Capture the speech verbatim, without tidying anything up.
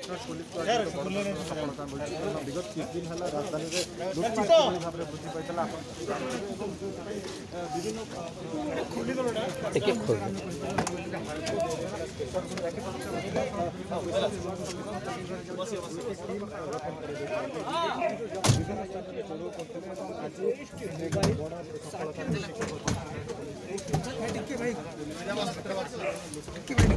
police को सफलता मिली विगत किछ दिन है राजधानी में लुटपाट भाव में वृद्धि पाई विभिन्न भाई